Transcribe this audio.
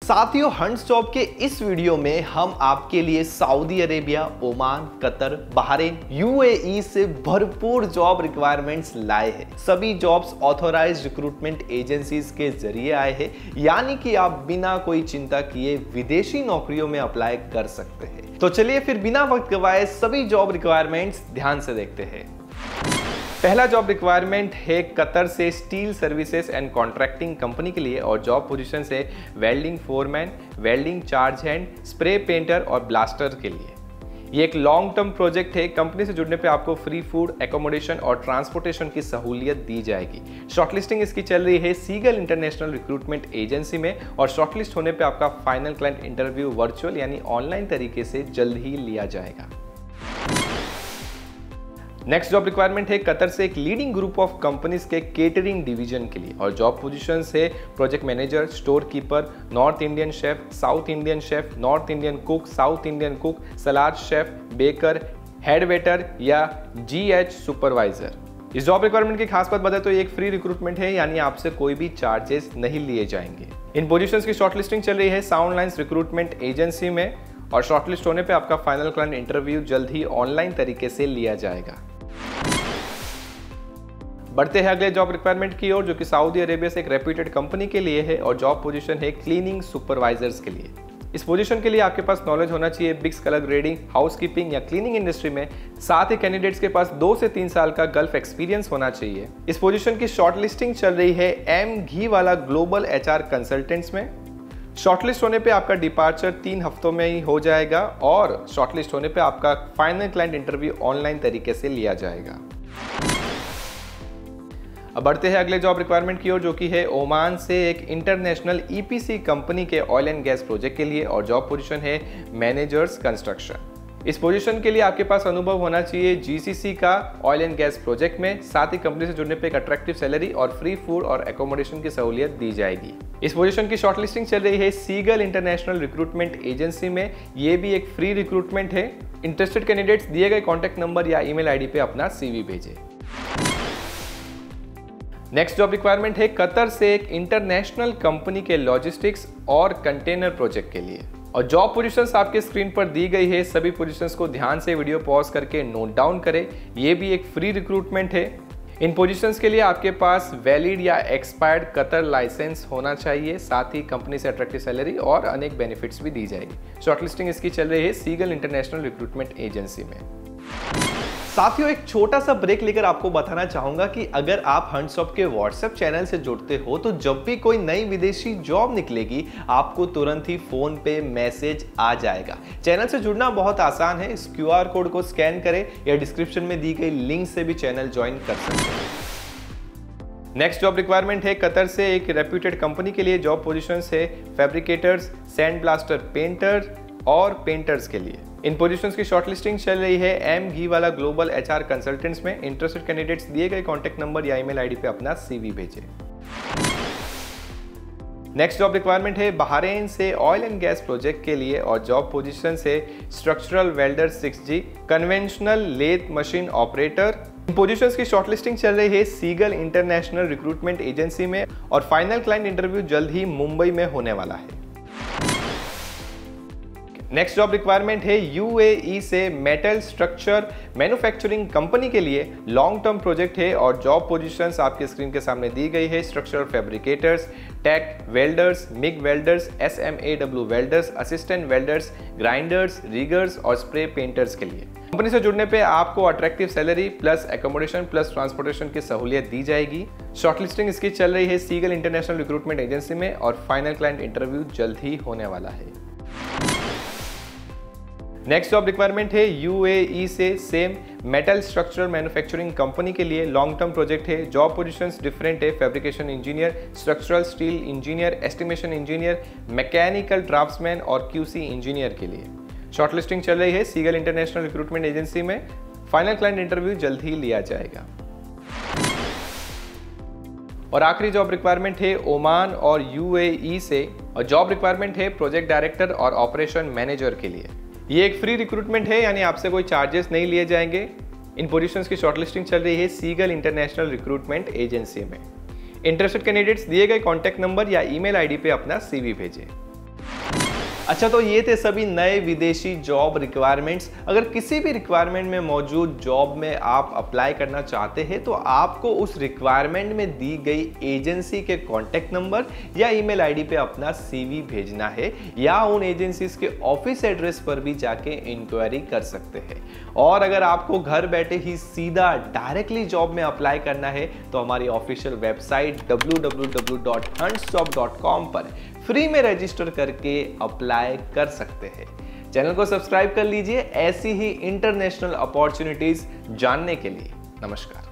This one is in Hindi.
साथियों, हंट्स जॉब के इस वीडियो में हम आपके लिए Saudi Arabia, Oman, Qatar, Bahrain, UAE से भरपूर जॉब रिक्वायरमेंट्स लाए हैं। सभी जॉब्स ऑथोराइज्ड रिक्रूटमेंट एजेंसीज के जरिए आए हैं, यानी कि आप बिना कोई चिंता किए विदेशी नौकरियों में अप्लाई कर सकते हैं। तो चलिए फिर बिना वक्त गवाए सभी जॉब रिक्वायरमेंट्स ध्यान से देखते हैं। पहला जॉब रिक्वायरमेंट है कतर से steel services and contracting company के लिए और जॉब पोजीशन है welding foreman, welding charge hand, spray painter और ब्लास्टर के लिए। ये एक लॉन्ग टर्म प्रोजेक्ट है। कंपनी से जुड़ने पे आपको फ्री फूड, एकोमोडेशन और ट्रांसपोर्टेशन की सहूलियत दी जाएगी। शॉर्टलिस्टिंग इसकी चल रही है सीगल इंटरनेशनल रिक्रूटमेंट एजेंसी में और शॉर्टलिस्ट होने पे आपका फाइनल क्लाइंट इंटरव्यू वर्चुअल यानी ऑनलाइन तरीके से जल्द ही लिया जाएगा। नेक्स्ट जॉब रिक्वायरमेंट है कतर से एक लीडिंग ग्रुप ऑफ कंपनीज के केटरिंग डिवीजन के लिए और जॉब पोजीशन है project manager, store keeper, north Indian chef, south Indian chef, north Indian cook, south Indian cook, salad chef, baker, head waiter या जीएच सुपरवाइजर। इस जॉब रिक्वायरमेंट की खास बात बताएं तो ये एक फ्री रिक्रूटमेंट है, यानी आपसे कोई भी चार्जेस नहीं लिए जाएंगे। इन पोजीशंस की शॉर्टलिस्टिंग चल रही है साउंड लाइन्स रिक्रूटमेंट एजेंसी में और शॉर्टलिस्ट होने पे आपका फाइनल क्लाइंट इंटरव्यू जल्द ही ऑनलाइन तरीके से लिया जाएगा। बढ़ते हैं अगले जॉब रिक्वायरमेंट की ओर, जो कि सऊदी अरेबिया से एक रेप्यूटेड कंपनी के लिए है और जॉब पोजीशन है क्लीनिंग सुपरवाइजर्स के लिए। इस पोजीशन के लिए आपके पास नॉलेज होना चाहिए बिग्स कलर ग्रेडिंग, हाउसकीपिंग या क्लीनिंग इंडस्ट्री में। साथ ही कैंडिडेट्स के पास 2 से 3 साल का गल्फ एक्सपीरियंस होना चाहिए। इस पोजीशन की शॉर्टलिस्टिंग चल रही है एम घी वाला ग्लोबल एचआर कंसल्टेंट्स में। शॉर्टलिस्ट होने पे आपका डिपार्चर 3 हफ्तों में ही हो जाएगा और शॉर्टलिस्ट होने पे आपका फाइनल क्लाइंट इंटरव्यू ऑनलाइन तरीके से लिया जाएगा। अब बढ़ते हैं अगले जॉब रिक्वायरमेंट की ओर, जो कि है ओमान से एक इंटरनेशनल ईपीसी कंपनी के ऑयल एंड गैस प्रोजेक्ट के लिए और जॉब पोजीशन है मैनेजर्स कंस्ट्रक्शन। इस पोजीशन के लिए आपके पास अनुभव होना चाहिए जीसीसी का ऑयल एंड गैस प्रोजेक्ट में। साथ ही कंपनी से जुड़ने पे एक अट्रैक्टिव सैलरी और फ्री फूड और एकोमोडेशन की सहूलियत दी जाएगी। इस पोजीशन की शॉर्टलिस्टिंग चल रही है सीगल इंटरनेशनल रिक्रूटमेंट एजेंसी में। ये भी एक फ्री रिक्रूटमेंट है। इंटरेस्टेड कैंडिडेट्स दिए गए कॉन्टैक्ट नंबर या ईमेल आईडी पे अपना सीवी भेजें। नेक्स्ट जॉब रिक्वायरमेंट है कतर से एक इंटरनेशनल कंपनी के लॉजिस्टिक्स और कंटेनर प्रोजेक्ट के लिए और जॉब पोजीशंस आपके स्क्रीन पर दी गई है। सभी पोजीशंस को ध्यान से वीडियो पॉज करके नोट डाउन करें। यह भी एक फ्री रिक्रूटमेंट है। इन पोजीशंस के लिए आपके पास वैलिड या एक्सपायर्ड कतर लाइसेंस होना चाहिए। साथ ही कंपनी से अट्रैक्टिव सैलरी और अनेक बेनिफिट्स भी दी जाएगी। शॉर्टलिस्टिंग इसकी चल रही है सीगल इंटरनेशनल रिक्रूटमेंट एजेंसी में। साथियों, एक छोटा सा ब्रेक लेकर आपको बताना चाहूंगा कि अगर आप हंट्स जॉब के व्हाट्सएप चैनल से जुड़ते हो तो जब भी कोई नई विदेशी जॉब निकलेगी आपको तुरंत ही फोन पे मैसेज आ जाएगा। चैनल से जुड़ना बहुत आसान है। इस क्यूआर कोड को स्कैन करें या डिस्क्रिप्शन में दी गई लिंक से भी चैनल ज्वाइन कर सकते हैं। नेक्स्ट जॉब रिक्वायरमेंट है कतर से एक रेप्यूटेड कंपनी के लिए। जॉब पोजीशंस है फैब्रिकेटर्स, सैंड ब्लास्टर पेंटर और पेंटर्स के लिए। इन पोजीशंस की शॉर्टलिस्टिंग चल रही है एम घी वाला ग्लोबल एचआर कंसल्टेंट्स में। इंटरेस्टेड कैंडिडेट्स दिए गए कॉन्टैक्ट नंबर या ईमेल आईडी पे अपना सीवी भेजें। नेक्स्ट जॉब रिक्वायरमेंट है बहरीन से ऑयल एंड गैस प्रोजेक्ट के लिए और जॉब पोजीशन से structural welder 6G, conventional lathe machine operator. इन पोजीशंस की शॉर्टलिस्टिंग चल रही है सीगल इंटरनेशनल रिक्रूटमेंट एजेंसी में और फाइनल क्लाइंट इंटरव्यू जल्द ही मुंबई में होने वाला है। नेक्स्ट जॉब रिक्वायरमेंट है यूएई से मेटल स्ट्रक्चर मैन्युफैक्चरिंग कंपनी के लिए। लॉन्ग टर्म प्रोजेक्ट है और जॉब पोजीशंस आपके स्क्रीन के सामने दी गई है। Structural fabricators, tack welders, MIG welders, SMAW welders, assistant welders, grinders, riggers और स्प्रे पेंटर्स के लिए। कंपनी से जुड़ने पे आपको attractive salary plus accommodation plus transportation की सहूलियत दी जाएगी। शॉर्टलिस्टिंग इसकी चल रही है सीगल इंटरनेशनल रिक्रूटमेंट एजेंसी में और फाइनल क्लाइंट इंटरव्यू जल्द ही होने वाला है। नेक्स्ट जॉब रिक्वायरमेंट है यूएई से same metal structural manufacturing company के लिए। लॉन्ग टर्म प्रोजेक्ट है। जॉब पोजीशंस डिफरेंट है। Fabrication engineer, structural steel engineer, estimation engineer, mechanical draftsman और QC इंजीनियर के लिए। शॉर्टलिस्टिंग चल रही है सीगल इंटरनेशनल रिक्रूटमेंट एजेंसी में। फाइनल क्लाइंट इंटरव्यू जल्द ही लिया जाएगा। और आखिरी जॉब रिक्वायरमेंट है ओमान और यूएई से और जॉब रिक्वायरमेंट है प्रोजेक्ट डायरेक्टर और ऑपरेशन मैनेजर के लिए। ये एक फ्री रिक्रूटमेंट है, यानी आपसे कोई चार्जेस नहीं लिए जाएंगे। इन पोजीशंस की शॉर्टलिस्टिंग चल रही है सीगल इंटरनेशनल रिक्रूटमेंट एजेंसी में। इंटरेस्टेड कैंडिडेट्स दिए गए कॉन्टैक्ट नंबर या ईमेल आईडी पे अपना सीवी भेजें। अच्छा, तो ये थे सभी नए विदेशी जॉब रिक्वायरमेंट्स। अगर किसी भी रिक्वायरमेंट में मौजूद जॉब में आप अप्लाई करना चाहते हैं तो आपको उस रिक्वायरमेंट में दी गई एजेंसी के कॉन्टेक्ट नंबर या ईमेल आईडी पे अपना सीवी भेजना है, या उन एजेंसीज के ऑफिस एड्रेस पर भी जाके इंक्वायरी कर सकते हैं। और अगर आपको घर बैठे ही सीधा डायरेक्टली जॉब में अप्लाई करना है तो हमारी ऑफिशियल वेबसाइट www.huntsjob.com पर फ्री में रजिस्टर करके अप्लाई कर सकते हैं। चैनल को सब्सक्राइब कर लीजिए ऐसी ही इंटरनेशनल अपॉर्चुनिटीज जानने के लिए। नमस्कार।